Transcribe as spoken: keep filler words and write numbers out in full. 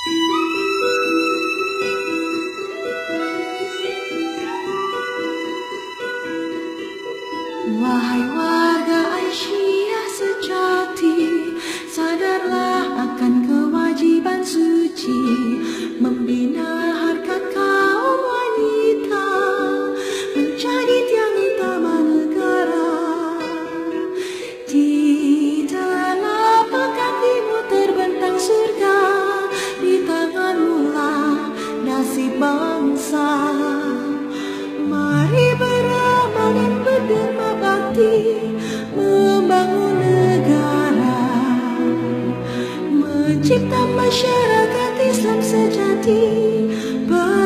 Wahai warga Aisyah sejati, sadarlah akan kewajiban suci membina harkat kaum wanita menjadi tiang utama negara. Di telapak kakimu terbentang surga, di tanganmu lah nasib bangsa. Mari beramal dan berderma bakti membangun negara, mencipta masyarakat Islam sejati.